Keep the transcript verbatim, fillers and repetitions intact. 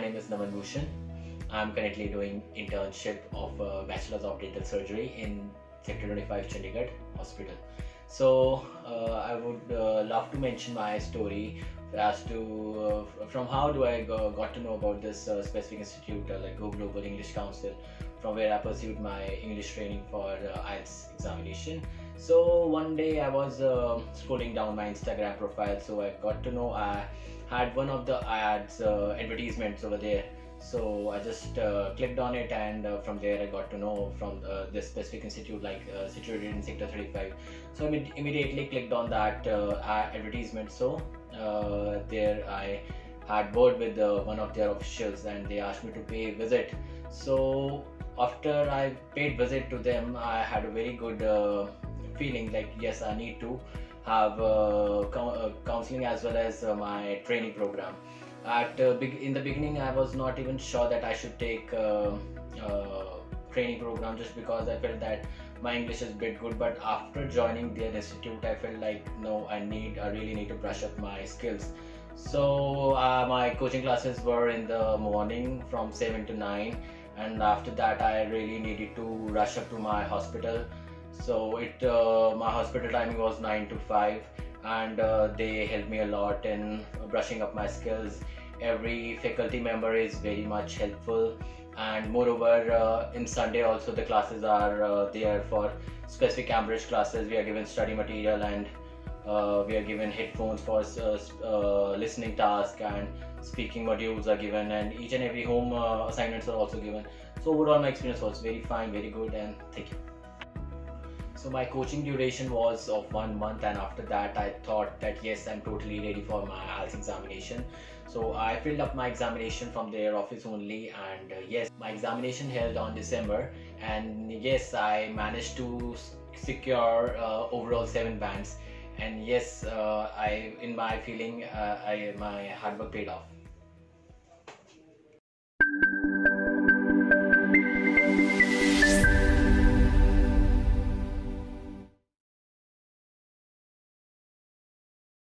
name is Naman Bhushan. I'm currently doing internship of uh, Bachelor's of Dental Surgery in Sector twenty-five Chandigarh Hospital. So uh, I would uh, love to mention my story as to uh, from how do I go, got to know about this uh, specific institute uh, like Go Global English Council, from where I pursued my English training for uh, I E L T S examination. So one day I was uh, scrolling down my Instagram profile, so I got to know I had one of the ads uh, advertisements over there. So I just uh, clicked on it, and uh, from there I got to know from uh, this specific institute, like uh, situated in Sector thirty-five. So I imme immediately clicked on that uh, advertisement. So uh, there I had word with uh, one of their officials, and they asked me to pay visit. So after I paid visit to them, I had a very good uh, feeling, like yes, I need to have uh, uh, counseling as well as uh, my training program. At uh, big in the beginning, I was not even sure that I should take uh, uh, training program, just because I felt that my English is a bit good. But after joining their institute, I felt like no, I need I really need to brush up my skills. So uh, my coaching classes were in the morning from seven to nine, and after that I really needed to rush up to my hospital. So it uh, my hospital timing was nine to five, and uh, they helped me a lot in brushing up my skills. Every faculty member is very much helpful, and moreover uh, in Sunday also the classes are uh, there for specific Cambridge classes. We are given study material, and uh, we are given headphones for uh, uh, listening task, and speaking modules are given, and each and every home uh, assignments are also given. So overall my experience was very fine, very good, and thank you. So my coaching duration was of one month, and after that I thought that yes, I'm totally ready for my I E L T S examination. So I filled up my examination from their office only, and uh, yes, my examination held on December, and yes, I managed to secure uh, overall seven bands, and yes, uh, I in my feeling uh, I my hard work paid off.